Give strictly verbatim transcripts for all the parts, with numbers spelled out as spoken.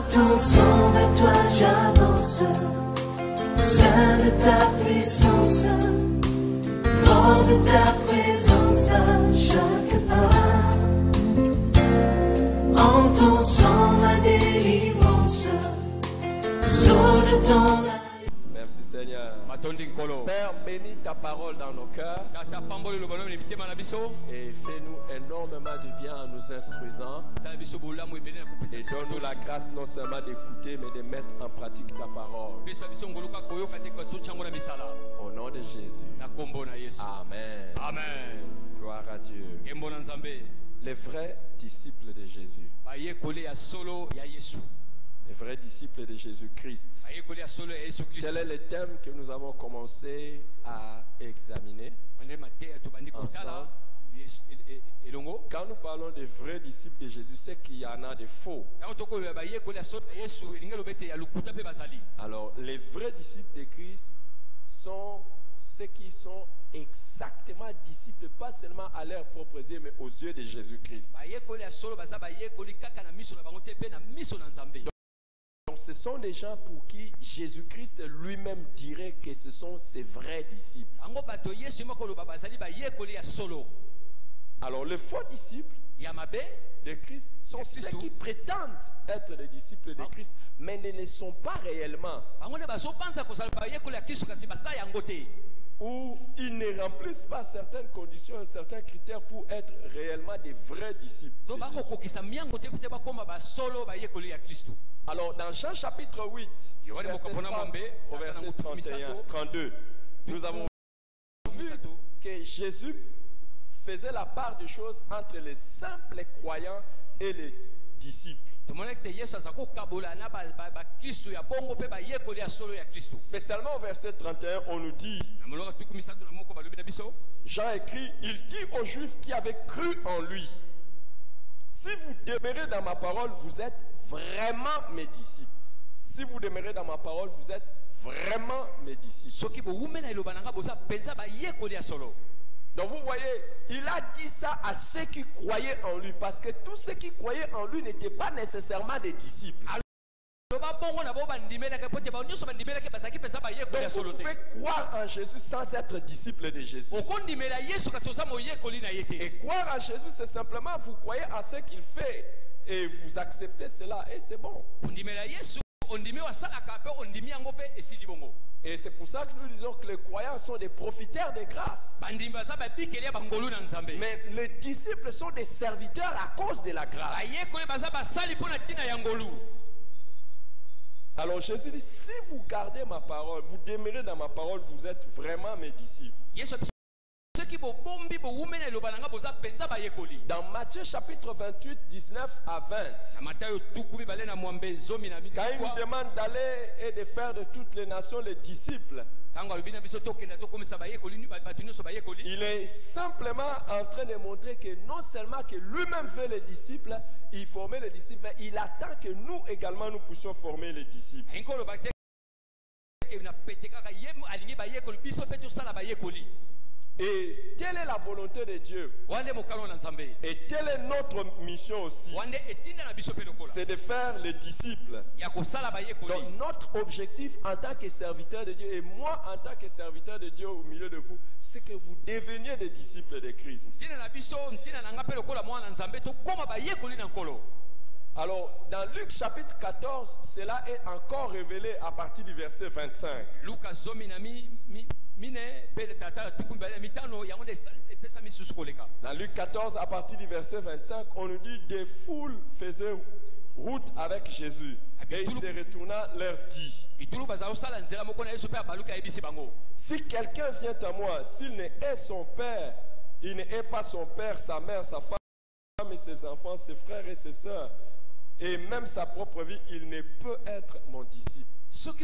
ton sang, vers toi j'avance. Saint de ta puissance, fort de ta présence à chaque pas. En ton sang ma délivrance, sceau de ton. Merci Seigneur. Père, bénis ta parole dans nos cœurs et fais-nous énormément de bien en nous instruisant. Et donne-nous la grâce non seulement d'écouter mais de mettre en pratique ta parole. Au nom de Jésus. Amen. Amen. Gloire à Dieu. Les vrais disciples de Jésus. Les vrais disciples de Jésus-Christ. Quel est le thème que nous avons commencé à examiner ensemble? Quand nous parlons des vrais disciples de Jésus, c'est qu'il y en a des faux. Alors, les vrais disciples de Christ sont ceux qui sont exactement disciples, pas seulement à leurs propres yeux, mais aux yeux de Jésus-Christ. Donc, ce sont des gens pour qui Jésus-Christ lui-même dirait que ce sont ses vrais disciples. Alors, les faux disciples de Christ sont ceux qui prétendent être les disciples de Christ, mais ne le sont pas réellement. Ou ils ne remplissent pas certaines conditions, certains critères pour être réellement des vrais disciples. Alors, dans Jean chapitre huit, verset trente au verset trente et un, trente-deux, nous avons vu que Jésus faisait la part des choses entre les simples croyants et les disciples. Spécialement au verset trente et un, on nous dit, Jean écrit, il dit aux Juifs qui avaient cru en lui, si vous demeurez dans ma parole, vous êtes vraiment mes disciples. Si vous demeurez dans ma parole, vous êtes vraiment mes disciples. Donc vous voyez, il a dit ça à ceux qui croyaient en lui, parce que tous ceux qui croyaient en lui n'étaient pas nécessairement des disciples. Donc vous pouvez croire en Jésus sans être disciple de Jésus. Et croire en Jésus, c'est simplement vous croyez en ce qu'il fait et vous acceptez cela et c'est bon. Et c'est pour ça que nous disons que les croyants sont des profiteurs de grâce. Mais les disciples sont des serviteurs à cause de la grâce. Alors Jésus dit, si vous gardez ma parole, vous demeurez dans ma parole, vous êtes vraiment mes disciples. Dans Matthieu chapitre vingt-huit, dix-neuf à vingt, quand il nous demande d'aller et de faire de toutes les nations les disciples, il est simplement en train de montrer que non seulement que lui-même veut les disciples, il formait les disciples, mais il attend que nous également nous puissions former les disciples. Et telle est la volonté de Dieu. Et telle est notre mission aussi. C'est de faire les disciples. Donc notre objectif en tant que serviteur de Dieu, et moi en tant que serviteur de Dieu au milieu de vous, c'est que vous deveniez des disciples de Christ. Alors, dans Luc chapitre quatorze, cela est encore révélé à partir du verset vingt-cinq. Dans Luc quatorze, à partir du verset vingt-cinq, on nous dit des foules faisaient route avec Jésus. Et il se retourna, leur dit, si quelqu'un vient à moi, s'il ne hait son père, il ne hait pas son père, sa mère, sa femme et ses enfants, ses frères et ses sœurs, et même sa propre vie, il ne peut être mon disciple. Donc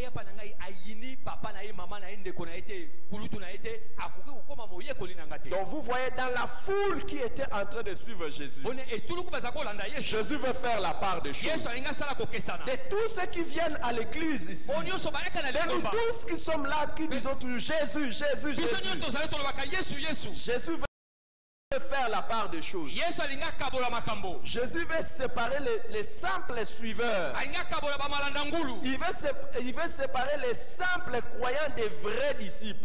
vous voyez dans la foule qui était en train de suivre Jésus, Jésus veut faire la part des choses. De tous ceux qui viennent à l'église ici, de nous tous qui sommes là, qui disons toujours Jésus, Jésus, Jésus. Jésus veut faire la part des choses. Jésus veut séparer les, les simples suiveurs. Il veut, sé, il veut séparer les simples croyants des vrais disciples.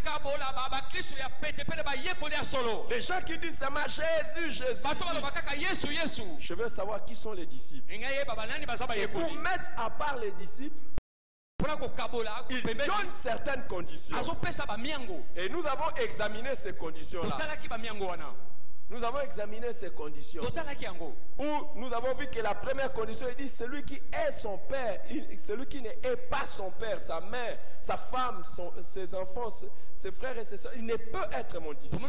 Les gens qui disent seulement Jésus, Jésus. Je veux savoir qui sont les disciples. Et pour mettre à part les disciples, il donne certaines conditions. Et nous avons examiné ces conditions-là. Nous avons examiné ces conditions. Où nous avons vu que la première condition, il dit celui qui est son père, il, celui qui n'est pas son père, sa mère, sa femme, son, ses enfants, ses, ses frères et ses soeurs, il ne peut être mon disciple.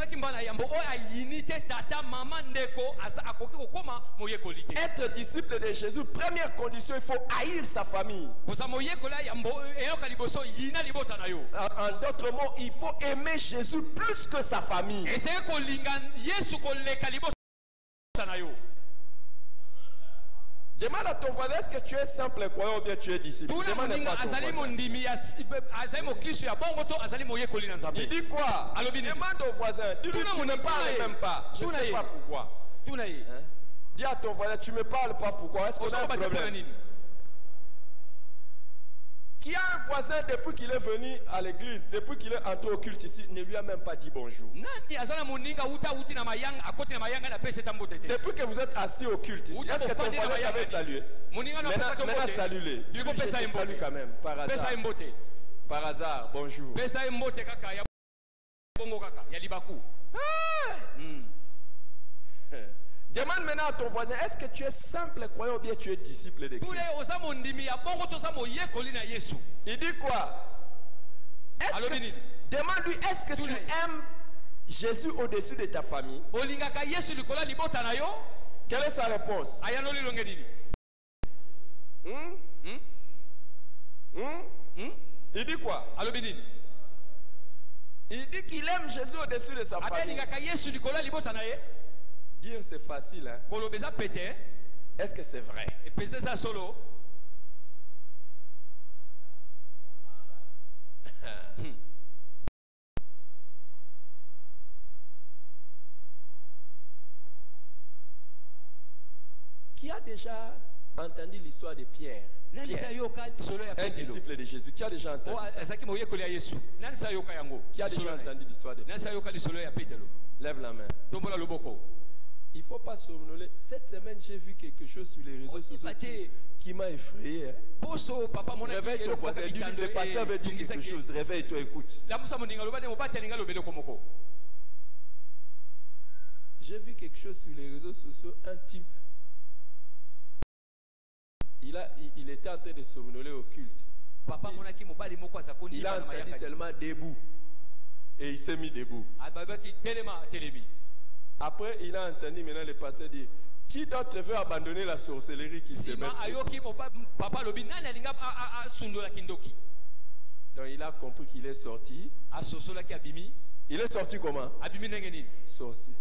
Être disciple de Jésus, première condition, il faut haïr sa famille. En, en d'autres mots, il faut aimer Jésus plus que sa famille. Demande à ton voisin, est-ce que tu es simple croyant ou bien tu es disciple? Demande pas à ton voisin. Il dit quoi? Demande au voisin. Dis-lui, tu ne parles même pas. Je ne sais pas pourquoi. Hein? Dis à ton voisin, tu ne me parles pas pourquoi. Est-ce qu'on a un problème? Qui a un voisin depuis qu'il est venu à l'église, depuis qu'il est entré au culte ici, ne lui a même pas dit bonjour. Depuis que vous êtes assis au culte ici, est-ce que ton voisin t'avait salué? Maintenant, maintenant salue-les. Je salue quand même, par hasard. Par hasard, bonjour. Demande maintenant à ton voisin, est-ce que tu es simple croyant ou bien tu es disciple de Christ? Il dit quoi? Demande-lui, est-ce que tu aimes Jésus au-dessus de ta famille? Quelle est sa réponse? Hmm? Hmm? Hmm? Il dit quoi? Il dit qu'il aime Jésus au-dessus de sa famille. Dire c'est facile, hein? Est-ce que c'est vrai? Qui a déjà entendu l'histoire de Pierre? Pierre, un disciple de Jésus. Qui a déjà entendu ça? Qui a déjà entendu l'histoire de Pierre? Lève la main. Il ne faut pas somnoler. Cette semaine, j'ai vu quelque chose sur les réseaux sociaux qui, qui m'a effrayé. Hein? Réveille-toi, voisin. Le pasteur veut dire quelque chose. Réveille-toi, écoute. J'ai vu quelque chose sur les réseaux sociaux. Un type, il, a, il, il était en train de somnoler au culte. Il, il a entendu seulement debout. Et il s'est mis debout. Après, il a entendu maintenant le pasteur dire, qui d'autre veut abandonner la sorcellerie qui se met? Donc il a compris qu'il est sorti. Il est sorti comment? Sorcier.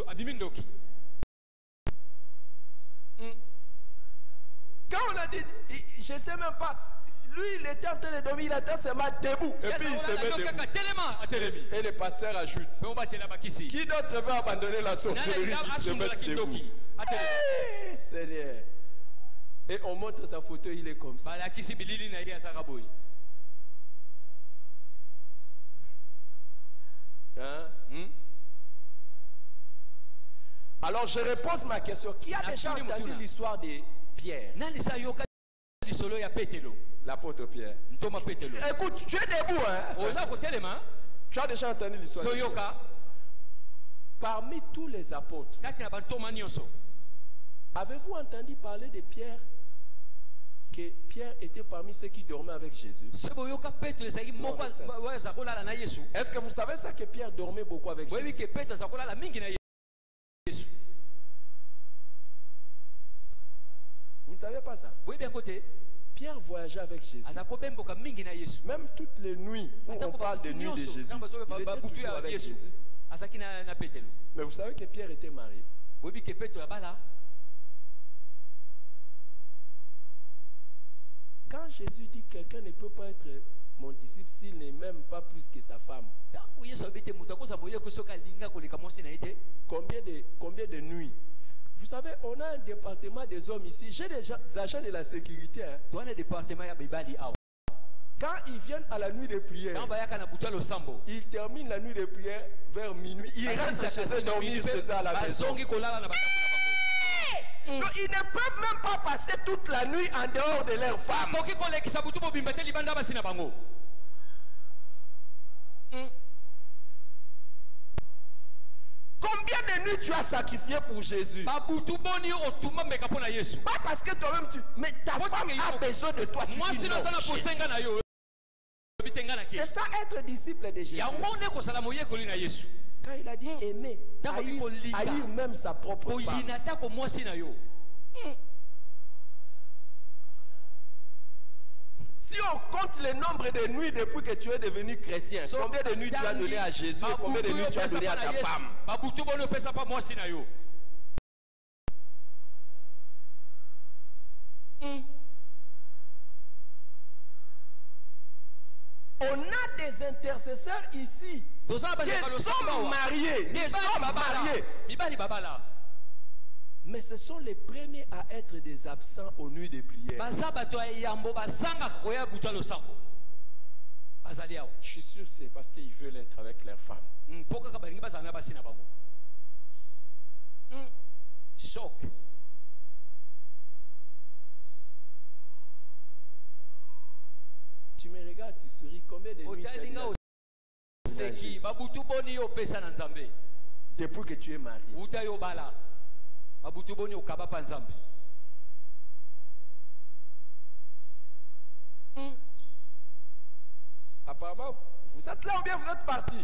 Quand on a dit, je ne sais même pas, lui il était en train de dormir, il était seulement debout. Et puis il se met debout. Et le pasteur ajoute, qui d'autre veut abandonner la sorcellerie qui se met debout? Hey, Seigneur. Et on montre sa photo, il est comme ça. Hein? Hmm? Alors je repose ma question. Qui a déjà entendu l'histoire de Pierre? L'apôtre Pierre. Écoute, tu es debout, hein? Tu as déjà entendu l'histoire de Pierre. Parmi tous les apôtres, avez-vous entendu parler de Pierre? Que Pierre était parmi ceux qui dormaient avec Jésus? Est-ce que vous savez ça, que Pierre dormait beaucoup avec Jésus? Vous ne savez pas ça? Pierre voyageait avec Jésus. Même toutes les nuits où on parle des nuits de Jésus, il était toujours avec Jésus. Mais vous savez que Pierre était marié. Quand Jésus dit que quelqu'un ne peut pas être mon disciple, s'il ne m'aime pas plus que sa femme, combien de, combien de nuits? Vous savez, on a un département des hommes ici. J'ai des agents de la sécurité. Hein. Quand ils viennent à la nuit de prière, ils terminent la nuit de prière vers minuit. Ils restent chez eux dormir chez eux à la maison. Donc, ils ne peuvent même pas passer toute la nuit en dehors de leur femme. Combien de nuits tu as sacrifié pour Jésus? Pas parce que toi-même tu... Mais ta femme a besoin de toi. Tu dis non, Jésus. C'est ça être disciple de Jésus. Quand il a dit aimer, haïr, haïr même sa propre femme. Si on compte le nombre de nuits depuis que tu es devenu chrétien, combien de nuits tu as donné à Jésus et combien de nuits tu as donné à ta femme? On a des intercesseurs ici, des hommes mariés, des hommes mariés. Mais ce sont les premiers à être des absents aux nuits de prière. Je suis sûr que c'est parce qu'ils veulent être avec leurs femmes. Choc. Tu me regardes, tu souris. Combien de nuits tu as dit depuis que tu es marié? Mm. Apparemment, vous êtes là ou bien vous êtes parti?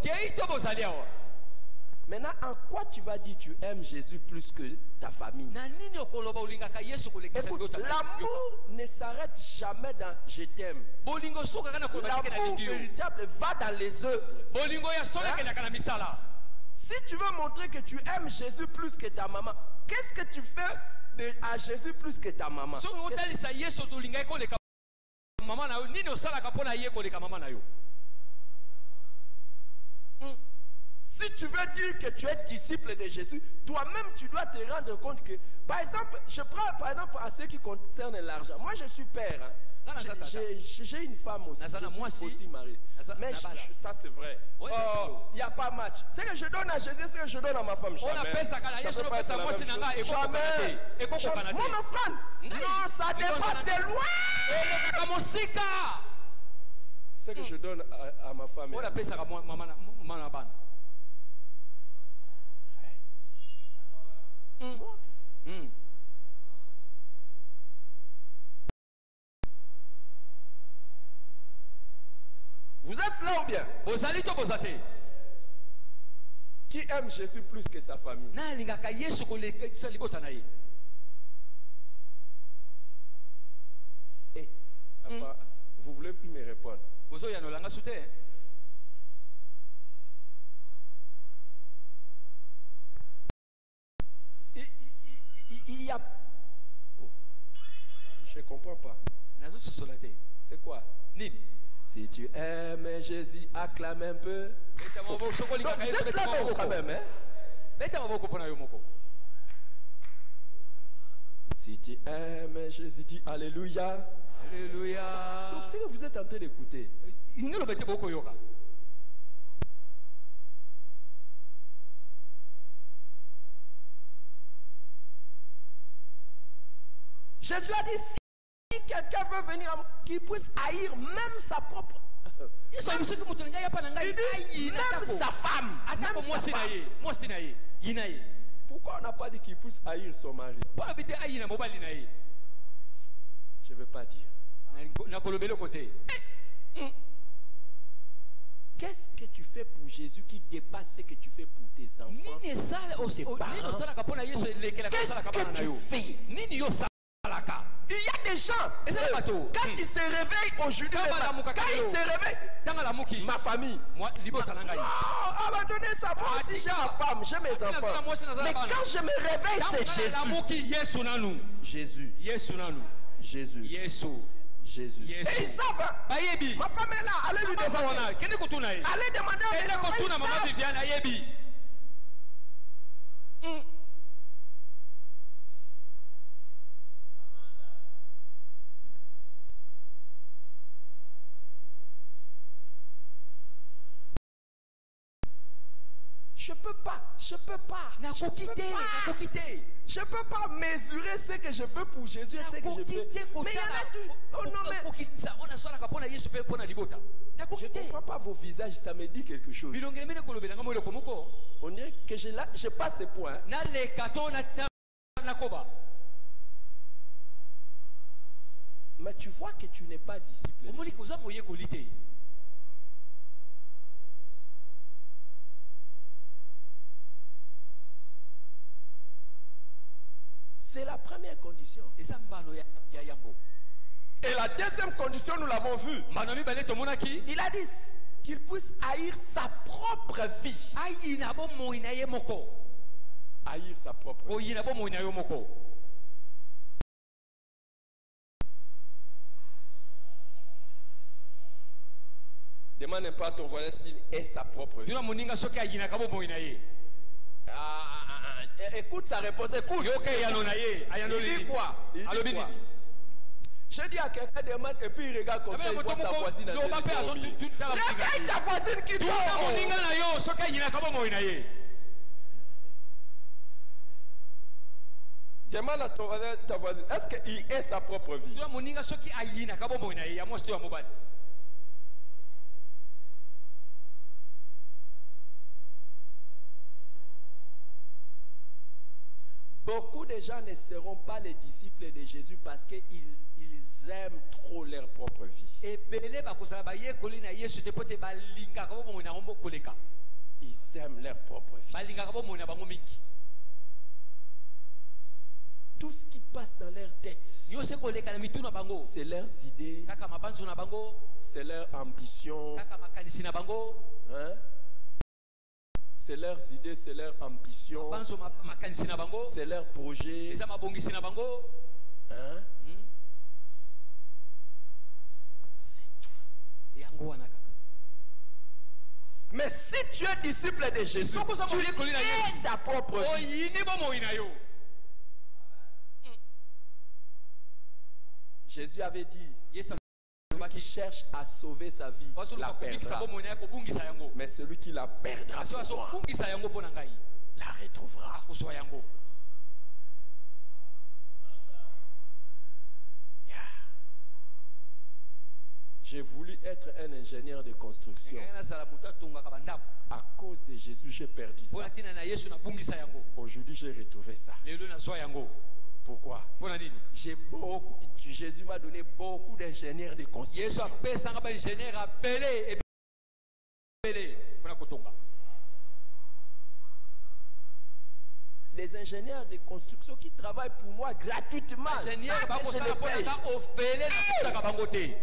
Maintenant, en quoi tu vas dire tu aimes Jésus plus que ta famille? Écoute, l'amour ne s'arrête jamais dans je t'aime. L'amour véritable va dans les œuvres. Hein? Si tu veux montrer que tu aimes Jésus plus que ta maman, qu'est-ce que tu fais de, à Jésus plus que ta maman? Mm. Si tu veux dire que tu es disciple de Jésus, toi-même tu dois te rendre compte que, par exemple, je prends par exemple à ce qui concerne l'argent. Moi je suis père. Hein. J'ai une femme aussi, je suis aussi marié. Mais je, je, ça c'est vrai. Il oh, n'y a pas match. Ce que je donne à Jésus, c'est ce que je donne à ma femme. Jamais. Ça peut pas être la même chose. Jamais. Jamais. Mon offrande. Non, ça dépasse de loin. Ce que je donne à, à ma femme. Mm. Mm. Vous êtes là ou bien? Qui aime Jésus plus que sa famille? Eh, mm. Vous voulez plus me répondre? Il, il, il y a... Oh. Je ne comprends pas. C'est quoi? Si tu aimes Jésus, acclame un peu. Oh. Donc vous êtes là quand même, hein? Si tu aimes Jésus, dis Alléluia. Alléluia. Donc c'est que vous êtes en train d'écouter. Jésus a dit, si quelqu'un veut venir à moi, qu'il puisse haïr même sa propre... Il dit, même sa femme. Même sa femme. Pourquoi on n'a pas dit qu'il puisse haïr son mari? Je ne veux pas dire. Qu'est-ce que tu fais pour Jésus qui dépasse ce que tu fais pour tes enfants, pour tes parents? Qu'est-ce que tu fais? Il y a des gens, quand ils se réveillent aujourd'hui, quand ils se réveillent, ma famille, non, abandonnez ça, moi aussi j'ai ma femme, j'ai mes enfants. Mais quand je me réveille, c'est Jésus. Jésus. Jésus. Jésus. Jésus. Yes. Et ils savent. Hein? Ma femme est là. Allez lui demander. Allez demander à mes enfants. Ils savent. Mm. Je peux pas, je peux pas, je peux pas, je peux pas mesurer ce que je veux pour Jésus et ce que je veux. Mais il y en a tout. Oh non, mais je ne comprends pas vos visages, ça me dit quelque chose. On dirait que je, la, je passe ce point. Mais tu vois que tu n'es pas disciple. C'est la première condition. Et la deuxième condition, nous l'avons vu. Il a dit qu'il puisse haïr sa propre vie. Haïr sa propre vie. Demande un peu à ton voisin s'il est sa propre vie. Ah, écoute sa réponse, écoute. Il dit quoi? Il dit quoi? Je dis à quelqu'un, demande et puis il regarde comme ça, il voit sa voisine. Réveille ta voisine qui dort. Demande à ton voisin, ta voisine, est-ce qu'il est sa propre vie? Beaucoup de gens ne seront pas les disciples de Jésus parce qu'ils ils aiment trop leur propre vie. Ils aiment leur propre vie. Tout ce qui passe dans leur tête, c'est leurs idées, c'est leur ambition. Hein? C'est leurs idées, c'est leur ambition, c'est leur projet. Hein? C'est tout. Mais si tu es disciple de Jésus, tu es ta propre vie. Jésus avait dit, celui qui cherche à sauver sa vie la perdra. Mais celui qui la perdra pour moi, la retrouvera. Yeah. J'ai voulu être un ingénieur de construction. À cause de Jésus, j'ai perdu ça. Aujourd'hui, j'ai retrouvé ça. Pourquoi? J'ai beaucoup, Jésus m'a donné beaucoup d'ingénieurs de construction. Les ingénieurs de construction qui travaillent pour moi gratuitement. Ça, je les paye.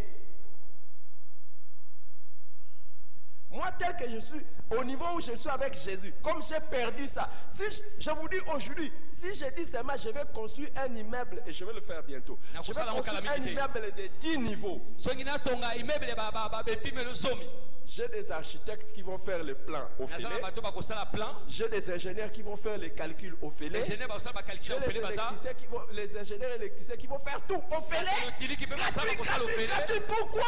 Moi, tel que je suis, au niveau où je suis avec Jésus, comme j'ai perdu ça, si je, je vous dis aujourd'hui, si je dis seulement je vais construire un immeuble, et je vais le faire bientôt, je vais construire un immeuble de dix niveaux. J'ai des architectes qui vont faire les plans au filet. J'ai des ingénieurs qui vont faire les calculs au filet. J'ai les électriciens qui vont, les ingénieurs électriciens qui vont faire tout au filet. Gratuit, gratuit, gratuit. Pourquoi?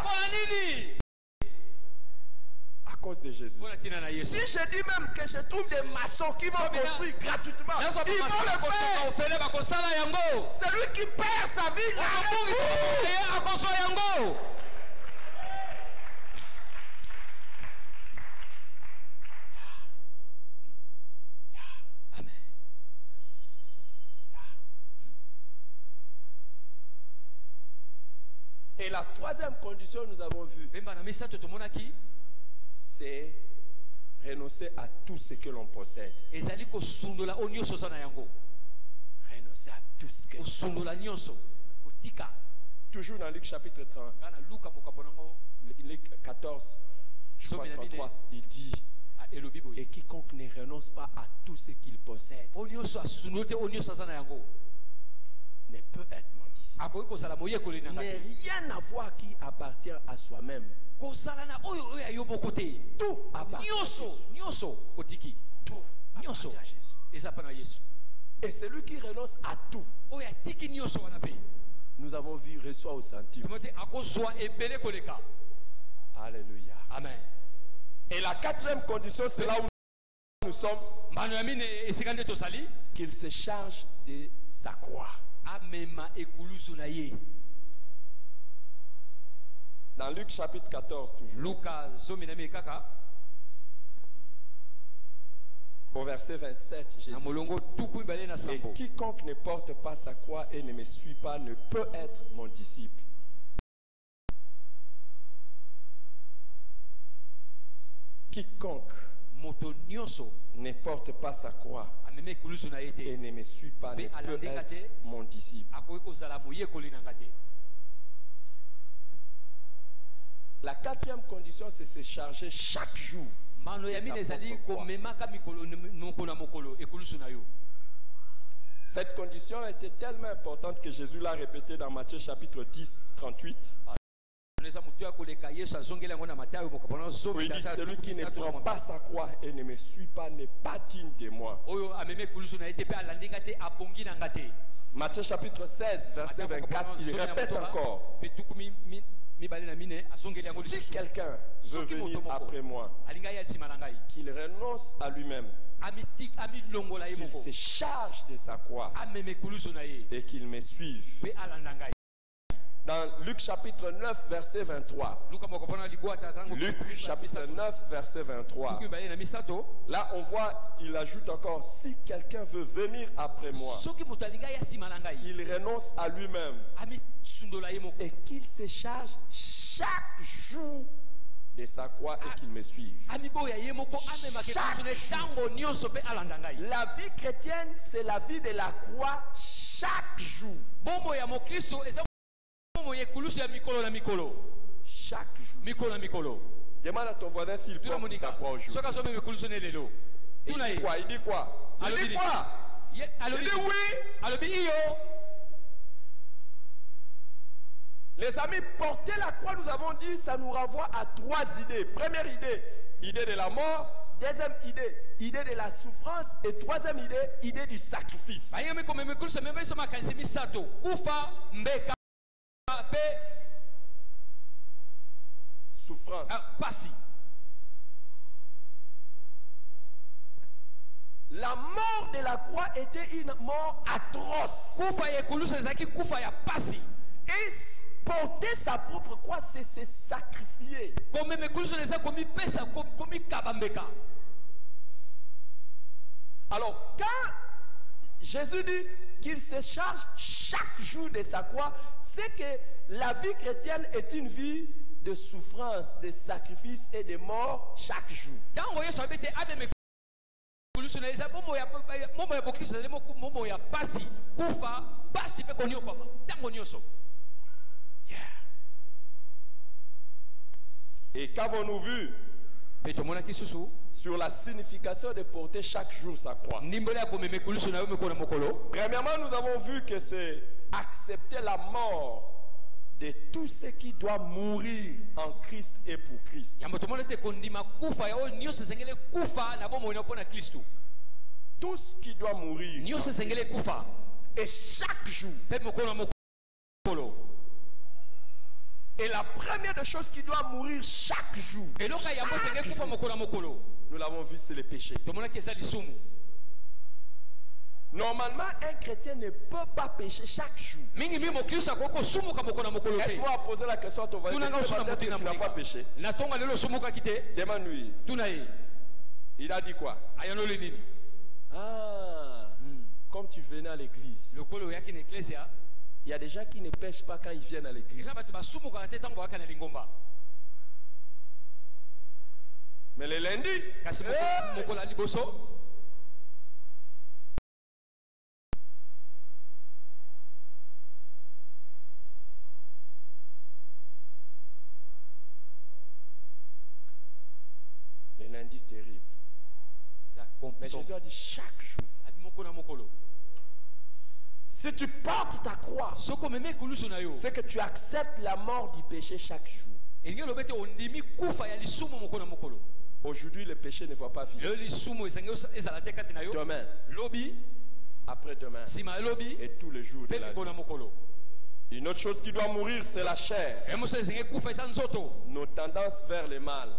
À cause de Jésus. Si je dis même que je trouve des maçons qui vont construire gratuitement, ils vont le faire. Celui qui perd sa vie, la retrouve. Et la troisième condition, nous avons vu, c'est renoncer à tout ce que l'on possède. Renoncer à tout ce que l'on possède. Toujours dans Luc chapitre trente, Luc quatorze, je crois trente-trois, il dit, et quiconque ne renonce pas à tout ce qu'il possède ne peut être mon disciple. N'est rien à voir qui appartient à soi-même. Tout appartient à Jésus. Tout appartient à Jésus. Et celui qui renonce à tout, nous avons vu, reçoit au centime. Alléluia. Amen. Et la quatrième condition, c'est là où nous sommes. Qu'il se charge de sa croix. Dans Luc chapitre quatorze, toujours. Au verset vingt-sept, Jésus dit, et quiconque ne porte pas sa croix et ne me suit pas ne peut être mon disciple. Quiconque ne porte pas sa croix et ne me suit pas ne peut être mon disciple. La quatrième condition, c'est se charger chaque jour. Cette condition était tellement importante que Jésus l'a répétée dans Matthieu chapitre dix, trente-huit. Où il dit, celui qui ne prend pas sa croix et ne me suit pas n'est pas digne de moi. Matthieu chapitre seize, verset vingt-quatre, il répète encore. Si quelqu'un veut venir après moi, qu'il renonce à lui-même, qu'il se charge de sa croix et qu'il me suive. Dans Luc chapitre neuf, verset vingt-trois. Luc chapitre neuf, verset vingt-trois. Là, on voit, il ajoute encore, si quelqu'un veut venir après moi, qu'il renonce à lui-même et qu'il se charge chaque jour de sa croix et qu'il me suive. La vie chrétienne, c'est la vie de la croix chaque jour. Chaque jour. Demande à ton voisin s'il porte sa croix au jour. Il dit quoi? Il dit quoi? Il dit quoi? Il dit oui. Les amis, porter la croix, nous avons dit, ça nous renvoie à trois idées. Première idée, idée de la mort. Deuxième idée, idée de la souffrance. Et troisième idée, idée du sacrifice. Souffrance. La mort de la croix était une mort atroce. Et porter sa propre croix, c'est se sacrifier. Alors, quand Jésus dit qu'il se charge chaque jour de sa croix, c'est que la vie chrétienne est une vie de souffrance, de sacrifice et de mort chaque jour. Yeah. Et qu'avons-nous vu sur la signification de porter chaque jour sa croix? Premièrement, nous avons vu que c'est accepter la mort de tout ce qui doit mourir en Christ et pour Christ. Tout ce qui doit mourir. Et chaque jour. Et la première des choses qui doit mourir chaque jour, chaque jour, nous l'avons vu, c'est le péché. Normalement, un chrétien ne peut pas pécher chaque jour. Aide-moi à poser la question à ton voisin. Tu n'as pas péché. Demande-lui. Il a dit quoi? Ah, mm. Comme tu venais à l'église. Il y a des gens qui ne pêchent pas quand ils viennent à l'église. Mais le lundi, hey! Le lundi, c'est terrible. Mais Jésus a dit chaque jour. Si tu portes ta croix, c'est que tu acceptes la mort du péché chaque jour. Aujourd'hui, le péché ne va pas vivre. Demain, après-demain, et tous les jours de la vie. Une autre chose qui doit mourir, c'est la chair. Nos tendances vers le mal.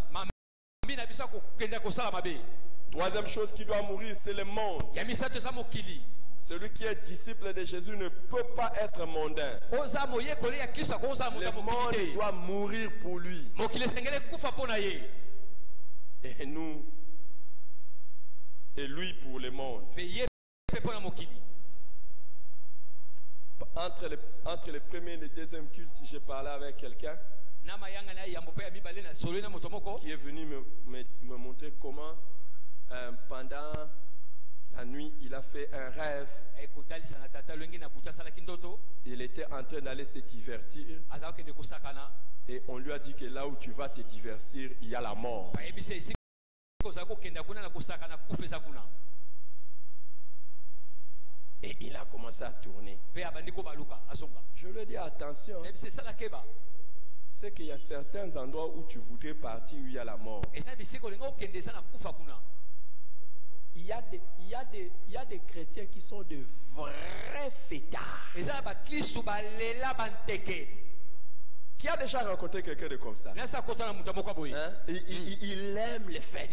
Troisième chose qui doit mourir, c'est le monde. Celui qui est disciple de Jésus ne peut pas être mondain. Le monde doit mourir pour lui. Et nous, et lui pour le monde. Entre le, entre le premier et le deuxième culte, j'ai parlé avec quelqu'un qui est venu me, me, me montrer comment euh, pendant la nuit il a fait un rêve. Il était en train d'aller se divertir et on lui a dit que là où tu vas te divertir, il y a la mort. Et il a commencé à tourner. Je lui ai dit attention. C'est qu'il y a certains endroits où tu voudrais partir où il y a la mort. Il y a des, il y a des, il y a des chrétiens qui sont de vrais fêtards. Qui a déjà rencontré quelqu'un de comme ça? Hein? Il, il, il aime les fêtes.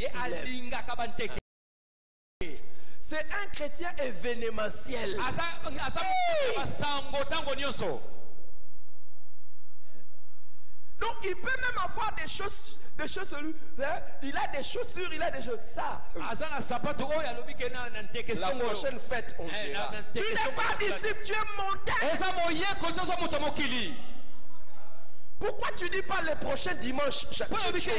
C'est un chrétien événementiel. Donc il peut même avoir des choses, des choses, hein? Il a des chaussures, il a des choses. Ça. La prochaine fête, on dira. Tu n'es pas disciple, tu es mondain. Pourquoi tu ne dis pas le prochain dimanche? Pour un chrétien,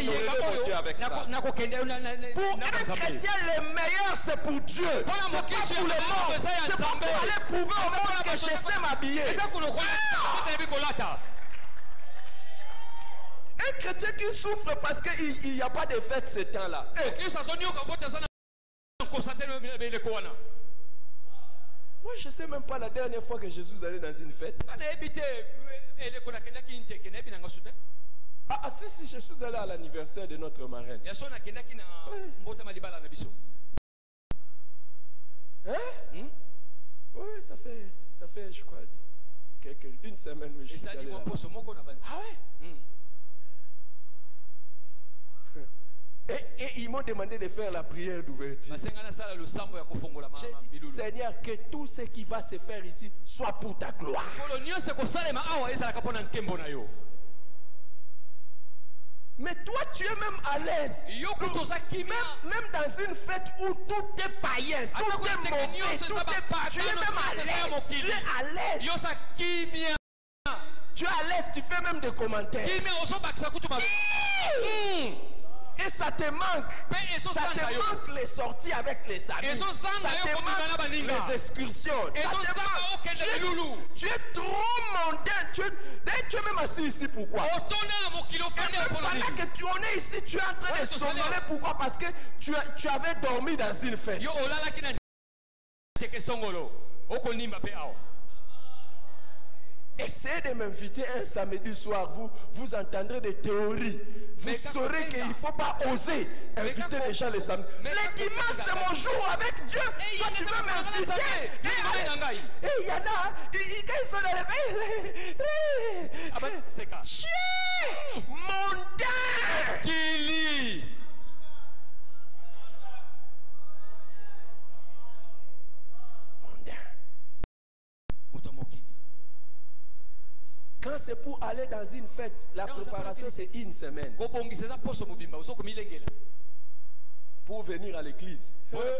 le meilleur c'est pour Dieu. C'est pas pour le monde. C'est pas pour aller prouver au monde que je sais m'habiller. Un chrétien qui souffre parce qu'il n'y a pas de fête ce temps-là. Moi, je ne sais même pas la dernière fois que Jésus allait dans une fête. Ah, ah si, si, je suis allé à l'anniversaire de notre marraine. Oui. Hein? Hmm? Oui, ça fait, ça fait, je crois, quelques, une semaine, mais je suis allé là. Ah ouais? Hmm. Et, et ils m'ont demandé de faire la prière d'ouverture. Seigneur, que tout ce qui va se faire ici soit pour ta gloire. Mais toi, tu es même à l'aise. Même, même dans une fête où tout est païen, tout est mauvais, tout est... Tu es même à l'aise. Tu es à l'aise. Tu es à l'aise, tu fais même des commentaires. Et ça te manque. Ça te manque les sorties avec les amis. Ça te manque les excursions. Ça te manque. Tu es, tu es trop mondain. Tu es, tu es même assis ici. Pourquoi? Et même pendant que tu en es ici, tu es en train de somnoler. Pourquoi? Parce que tu, tu avais dormi dans une fête. Essayez de m'inviter un samedi soir, vous, vous entendrez des théories. Vous saurez qu'il ne faut pas oser inviter les gens les samedis. Le dimanche, c'est mon jour avec Dieu. Toi, tu veux m'inviter. Et il y en a, quand ils sont dans le... Chien! Mondain! Kili! Quand c'est pour aller dans une fête, la préparation c'est une semaine. Pour venir à l'église.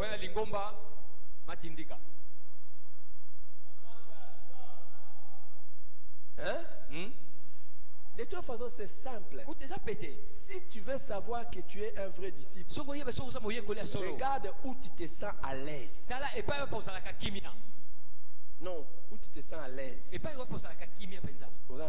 Hein? Hmm? De toute façon, c'est simple. Si tu veux savoir que tu es un vrai disciple, regarde où tu te sens à l'aise. Non, où tu te sens à l'aise.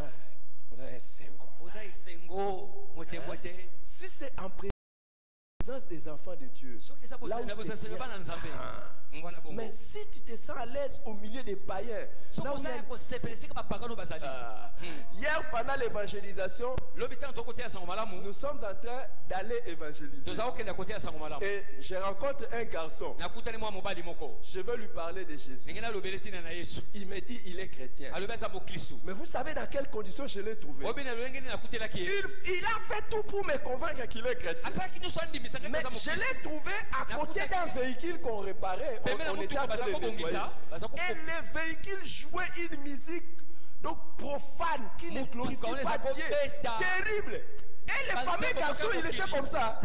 Si c'est en présence présence des enfants de Dieu, là où c'est bien. Mais si tu te sens à l'aise au milieu des païens, là où il y a... ah. Hier pendant l'évangélisation, nous sommes en train d'aller évangéliser. Et je rencontre un garçon. Je veux lui parler de Jésus. Il me dit il est chrétien. Mais vous savez dans quelles conditions je l'ai trouvé? Il, il a fait tout pour me convaincre qu'il est chrétien. Mais je l'ai trouvé à côté d'un véhicule qu'on réparait. On, on était en train de le nettoyer. Et le véhicule jouait une musique donc profane qui ne glorifie pas Dieu. Terrible. Et le fameux garçon, il était comme ça.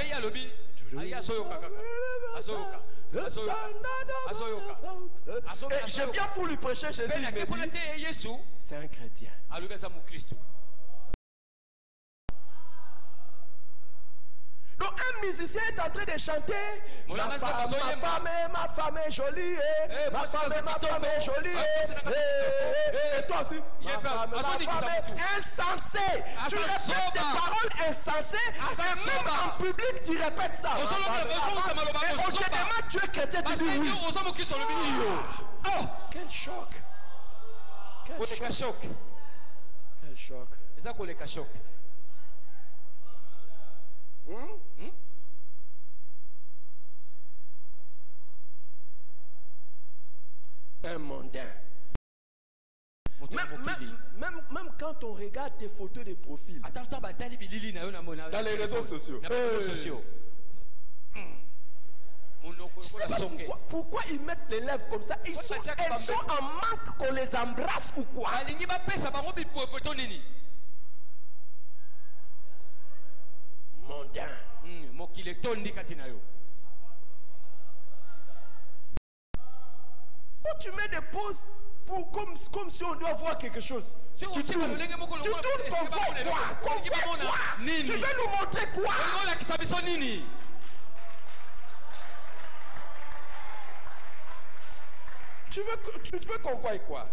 Et je viens pour lui prêcher Jésus. Il me dit, c'est un chrétien. Donc un musicien est en train de chanter. Ma, ma, ma femme est ma femme est jolie. Eh, ma femme est ma femme est jolie. Eh, eh, et toi aussi. Ma femme, ma femme est insensée. Tu répètes des paroles insensées. Et même en public tu répètes ça. Et on te demande tu es chrétien, tu dis oui. Oh, quel choc. Quel choc. Quel choc. Hmm? Hmm? Un mondain. Même, même, même, même quand on regarde tes photos de profil dans les réseaux sociaux, pourquoi, pourquoi ils mettent les lèvres comme ça? Ils sont, elles sont en manque qu'on les embrasse ou quoi? Mondain. Quand tu mets des pauses pour, comme, comme si on doit voir quelque chose. Tu tournes, tu tournes qu'on voit quoi? Qu'on voit quoi? Tu veux nous montrer quoi? Tu veux, tu, tu veux qu'on voie quoi?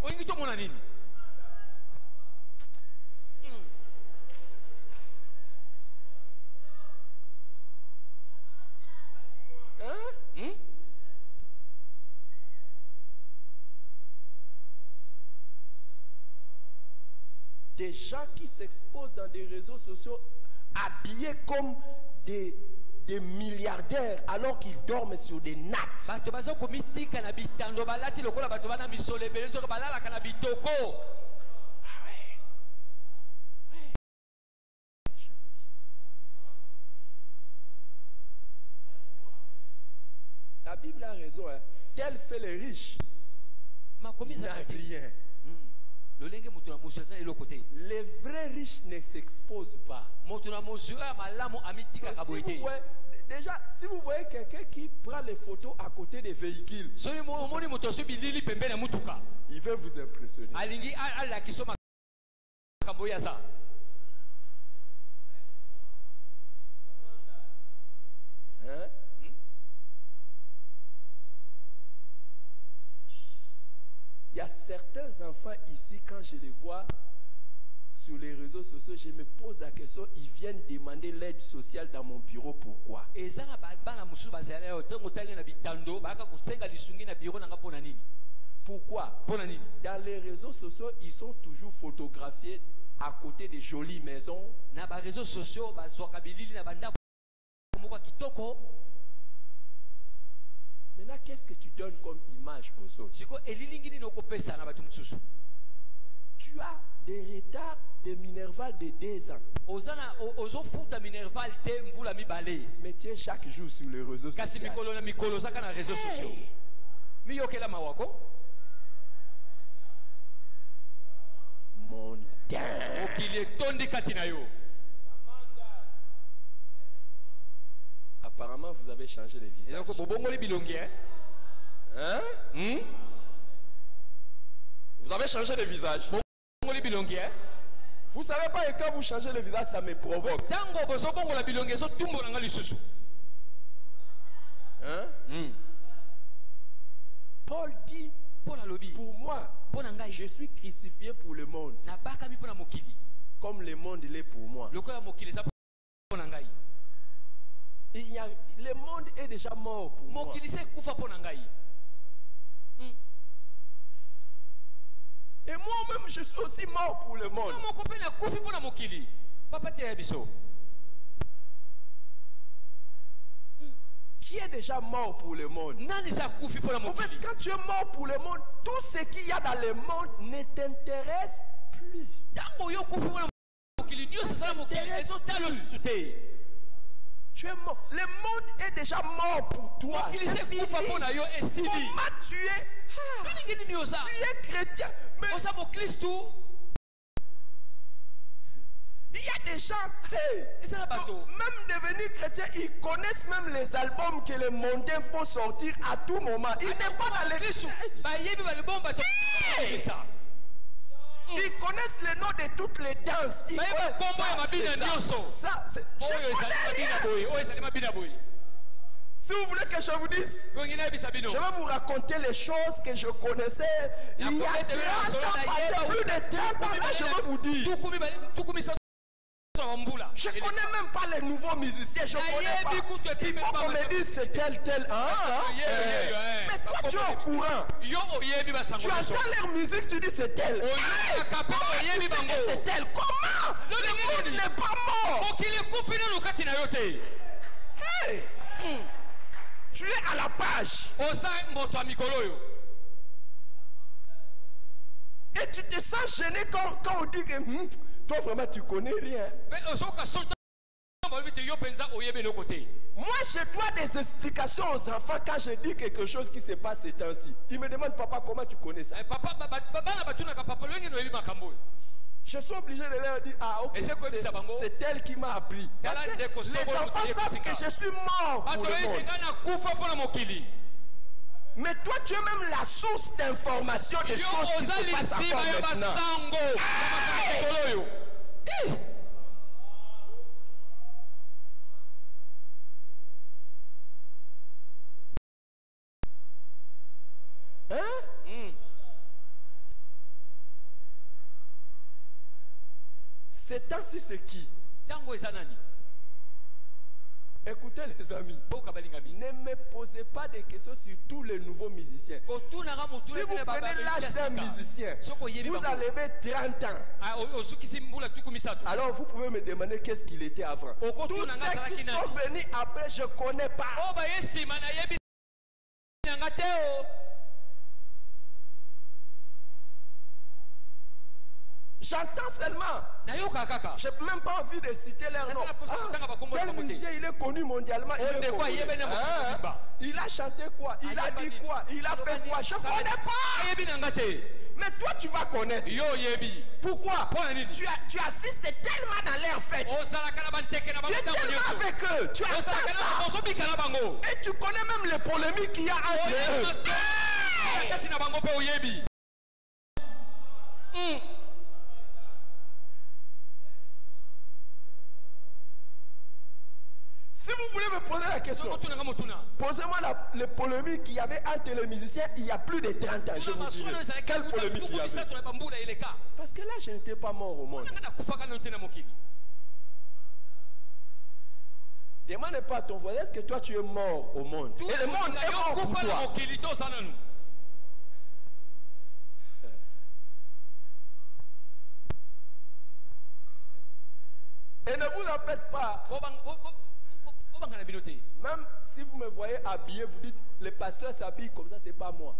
Hein? Hmm? Des gens qui s'exposent dans des réseaux sociaux habillés comme des, des milliardaires alors qu'ils dorment sur des nattes. La Bible a raison, hein. Quel fait les riches? Il n'a rien. Les vrais riches ne s'exposent pas. Si vous voyez, déjà, si vous voyez quelqu'un qui prend les photos à côté des véhicules, il veut vous impressionner. Hein? Il y a certains enfants ici, quand je les vois sur les réseaux sociaux, je me pose la question, ils viennent demander l'aide sociale dans mon bureau, pourquoi? Pourquoi? Dans les réseaux sociaux, ils sont toujours photographiés à côté des jolies maisons. Maintenant, qu'est-ce que tu donnes comme image aux autres? Tu as des retards de Minerval de deux ans. Mais tu es chaque jour sur les réseaux sociaux. Mondain. Apparemment, vous avez changé les visages. Hein? Hmm? Vous avez changé les visages. Vous savez pas, et quand vous changez le visage, ça me provoque. Hein? Hmm. Paul dit, pour moi, je suis crucifié pour le monde. Comme le monde l'est pour moi. Il y a, le déjà mort pour moi. Et moi-même, je suis aussi mort pour le monde. Qui est déjà mort pour le monde? En fait, quand tu es mort pour le monde, tout ce qu'il y a dans le monde ne t'intéresse plus. Tu es mort. Le monde est déjà mort pour toi. C'est fini. Comment tu es? Ah, tu es chrétien. Mais il y a des gens, hey, même devenus chrétiens, ils connaissent même les albums que les mondains font sortir à tout moment. Ils n'est pas dans les... Hey! Ils connaissent le nom de toutes les danses. Ils connaissent ça. Ça, je connais rien. Si vous voulez que je vous dise, je vais vous raconter les choses que je connaissais il y a trente ans, passé plus de trente ans, là je vais vous dire. Je ne connais même pas les nouveaux musiciens, je ne connais pas. Il faut qu'on me dise c'est tel, tel. Hein, hein? Mais toi tu es au courant. Tu entends leur musique, tu dis c'est tel. Hey, comment tu sais que c'est tel? Comment? Le monde n'est pas mort. Hey. Tu es à la page. Et tu te sens gêné quand, quand on dit que hmm, toi vraiment tu connais rien. Moi je dois des explications aux enfants quand je dis quelque chose qui se passe ces temps-ci. Ils me demandent papa comment tu connais ça. Je suis obligé de leur dire ah ok c'est elle qui m'a appris. Parce que les enfants savent que je suis mort pour le monde. Mais toi tu es même la source d'information des choses qui se passent encore maintenant. Hey! Hein? Mm. Ces temps-ci c'est qui? Écoutez les amis, ne me posez pas des questions sur tous les nouveaux musiciens. Si vous prenez l'âge d'un musicien, vous avez trente ans. Alors vous pouvez me demander qu'est-ce qu'il était avant. Tous ceux qui sont venus après, je ne connais pas. J'entends seulement. Je n'ai même pas envie de citer leur nom. Ah, tel musicien, il est connu mondialement. Il, est connu. Ah, il a chanté quoi? Il a dit quoi? Il a fait quoi? Je ne connais pas. Mais toi, tu vas connaître. Pourquoi? Tu, as, tu assistes tellement dans leur fête. Tu es tellement avec eux. Tu as ça. Et tu connais même les polémiques qu'il y a entre eux. Hey! Mm. Si vous voulez me poser la question, posez-moi les polémiques qu'il y avait entre les musiciens il y a plus de trente ans. Je vous dirai. Quelle polémique il y avait? Parce que là, je n'étais pas mort au monde. Demande pas à ton voisin, est-ce que toi tu es mort au monde? Et le monde est mort pour toi. Et ne vous en faites pas. Même si vous me voyez habillé, vous dites le pasteur s'habille comme ça, c'est pas moi.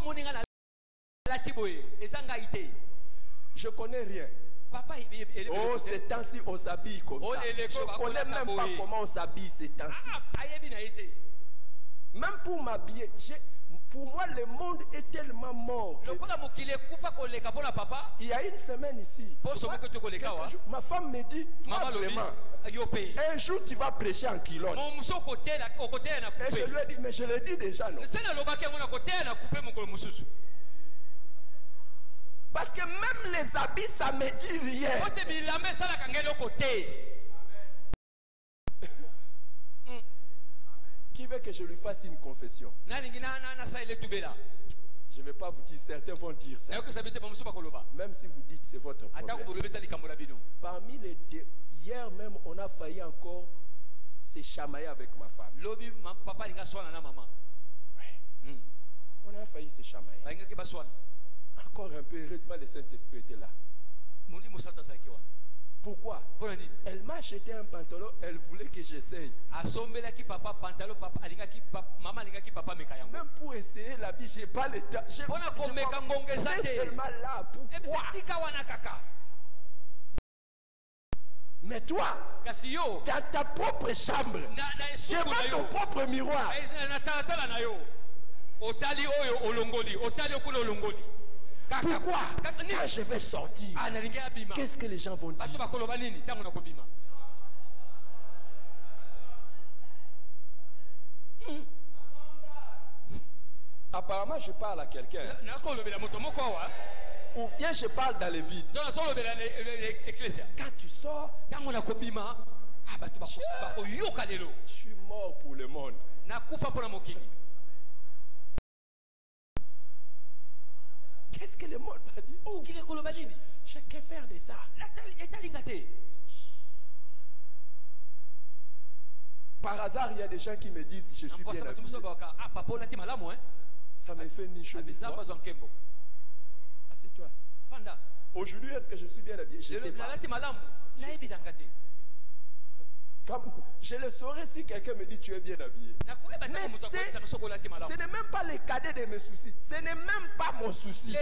Je connais rien. Oh, ces temps-ci on s'habille comme ça. Je connais même pas comment on s'habille ces temps-ci. Même pour m'habiller, pour moi le monde est tellement mort. Que... Il y a une semaine ici, ma femme me dit, toi vraiment, un jour tu vas prêcher en culotte. Et je lui ai dit, mais je l'ai dit déjà, non? Parce que même les habits, ça me dit rien. Qui veut que je lui fasse une confession? Je ne vais pas vous dire, certains vont dire ça. Même si vous dites c'est votre problème. Parmi les deux, hier même, on a failli encore s'est chamaillé avec ma femme. Lobi papa linga swana na maman. Oui. Mm. On a failli se chamailler. Ba inga swana. Encore un peu, heureusement le Saint-Esprit était là. Mundi musata sa kiwana. Pourquoi? Elle m'a acheté un pantalon, elle voulait que j'essaye. Même pour essayer l'habit, je n'ai pas le temps. Je suis seulement là. Pourquoi? Mais toi, dans ta propre chambre, devant ton propre miroir, pourquoi quand je vais sortir, qu'est-ce que les gens vont dire? Hmm. Apparemment, je parle à quelqu'un. Ou bien je parle dans le vide. Quand tu sors, je suis mort pour le monde. Qu'est-ce que le monde va dire? Oh, je vais faire de ça. Par hasard, il y a des gens qui me disent je suis bien habillé. Ça me fait ni chaud ni froid. Assieds-toi. Aujourd'hui, est-ce que je suis bien habillé? Je ne sais pas. Comme, je le saurais si quelqu'un me dit tu es bien habillé. Mais ce n'est même pas le cadet de mes soucis. Ce n'est même pas mon souci.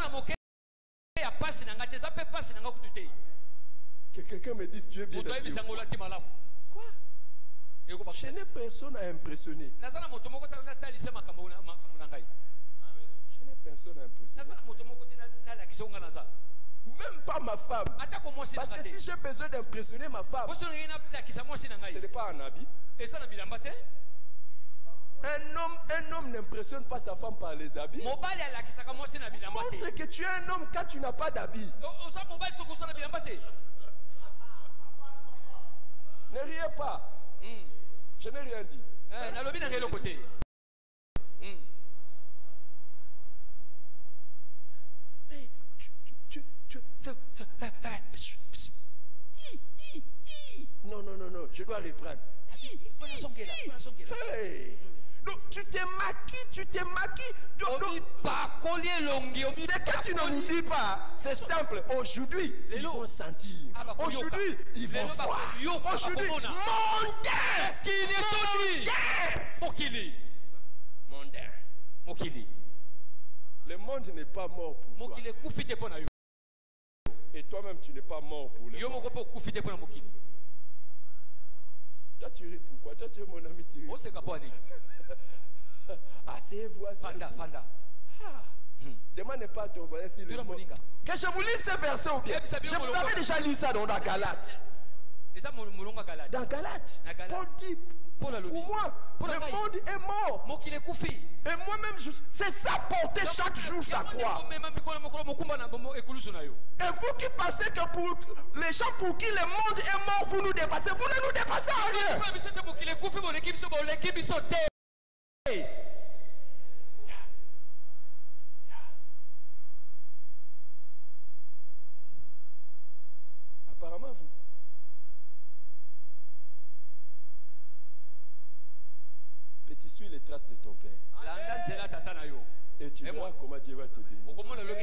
Que quelqu'un me dise tu es bien habillé. Quoi? Je n'ai personne à impressionner. Je n'ai personne à impressionner. Même pas ma femme. Parce que si j'ai besoin d'impressionner ma femme, ce n'est pas un habit. Un homme, un homme n'impressionne pas sa femme par les habits. Montre que tu es un homme quand tu n'as pas d'habit. Ne riez pas. Je n'ai rien dit. Mais tu, tu, tu, ça, ça, non, non, non, non, je dois reprendre. Hey. Donc, tu te maquilles, tu te maquilles. Ce que tu ne nous dis pas, c'est simple. Aujourd'hui, ils vont sentir. Aujourd'hui, ils vont voir. Aujourd'hui, mondain. Mondain. Le monde n'est pas mort pour toi. Et toi-même, tu n'es pas mort pour le monde. Toi, tu ris pourquoi? Toi, tu es mon ami, tu ris. Asseyez-vous, asseyez-vous. Ah. Demandez pas à ton voisin si le monde... Que je vous lise ce verset ou bien? Je vous avais déjà lu ça dans la Galate. Dans Galate, Paul dit, pour moi, le monde est mort. Et moi-même, c'est ça porter chaque jour sa croix. Et vous qui pensez que pour les gens pour qui le monde est mort, vous nous dépassez, vous ne nous dépassez en rien. Apparemment, vous. Petit, suis les traces de ton père. Et tu verras comment Dieu va te bénir.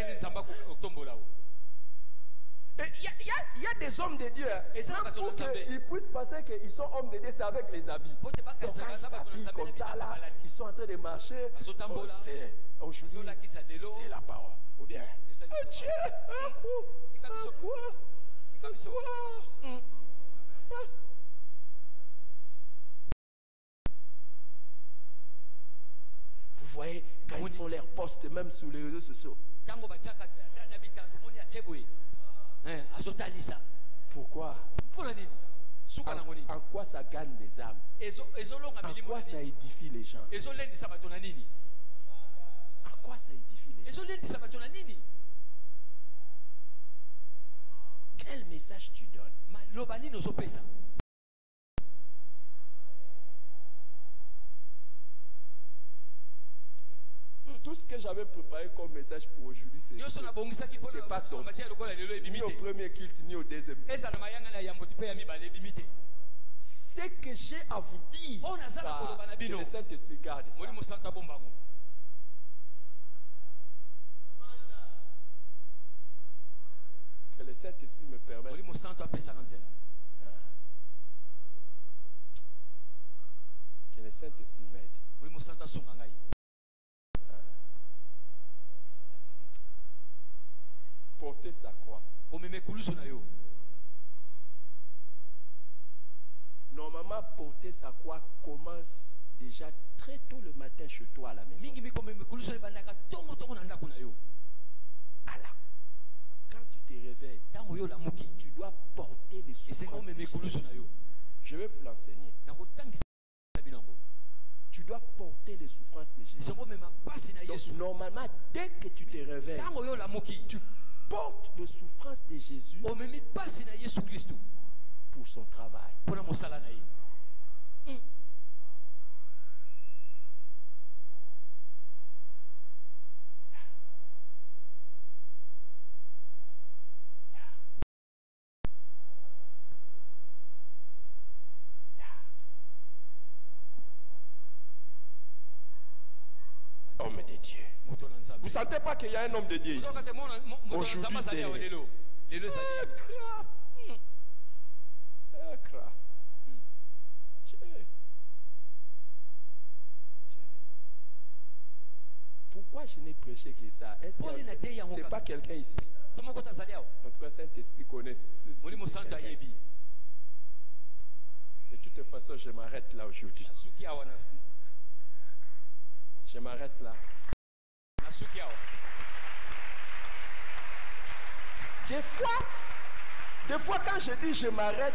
Et il y, y, y a des hommes de Dieu, hein, même pour qu'ils puissent penser qu'ils sont hommes de Dieu, c'est avec les habits. Donc quand ils s'habillent comme ça, là, ils sont en train de marcher. Oh, c'est aujourd'hui, c'est la parole. Ou bien, oh Dieu, un coup, un coup, un coup. Vous voyez, quand ils font leurs posts, même sur les réseaux sociaux. Pourquoi? En, en quoi ça gagne des âmes? En quoi ça édifie les gens? En quoi ça édifie les gens? Quel message tu donnes? Tout ce que j'avais préparé comme message pour aujourd'hui, c'est pas sorti. Ni au premier culte, ni au deuxième. ce que j'ai à vous dire. Car que le Saint-Esprit garde ça. Que le Saint-Esprit me permette. Que le Saint-Esprit m'aide. Porter sa croix. Normalement, porter sa croix commence déjà très tôt le matin chez toi à la maison. Alors, quand tu te réveilles, tu dois porter les souffrances de Jésus. Je vais vous l'enseigner. Tu dois porter les souffrances de Jésus. Donc, normalement, dès que tu te réveilles, tu portes les souffrances de Jésus pour son travail. Mm. Homme de Dieu. Vous ne sentez pas qu'il y a un homme de Dieu ici? Aujourd'hui, c'est... Pourquoi je n'ai prêché que ça? Est-ce que ce n'est pas quelqu'un ici? En tout cas, Saint-Esprit connaît. De toute façon, je m'arrête là aujourd'hui. Je m'arrête là. Des fois, des fois quand je dis je m'arrête,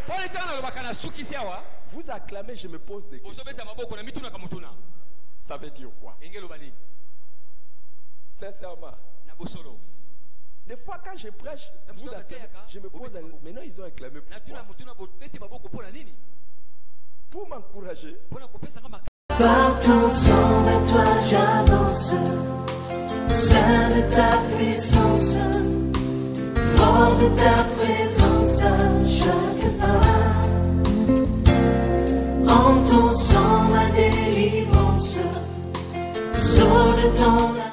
vous acclamez, je me pose des questions. Ça veut dire quoi? Sincèrement. Des fois quand je prêche, vous acclamez, je me pose, maintenant ils ont acclamé pourquoi? Pour m'encourager. Par ton sang, vers toi j'avance, Saint de ta puissance, fort de ta présence à chaque pas. En ton sang ma délivrance, sors de ton